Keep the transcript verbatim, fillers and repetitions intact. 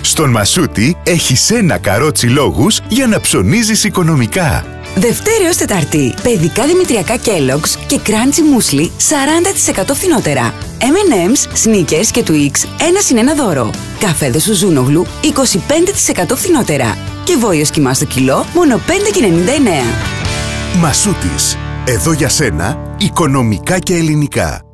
Στον Μασούτη έχεις ένα καρότσι λόγους για να ψωνίζεις οικονομικά. Δευτέρα έως Τετάρτη, παιδικά δημητριακά Kellogg's και Crunchy Muesli σαράντα τοις εκατό φθηνότερα. εμ εντ εμ's, Snickers και Twix ένα συν ένα δώρο. Καφέδες Ζούνογλου είκοσι πέντε τοις εκατό φθηνότερα. Και βόλιος κιμά στο κιλό μόνο πέντε και ενενήντα εννέα. Μασούτης. Εδώ για σένα, οικονομικά και ελληνικά.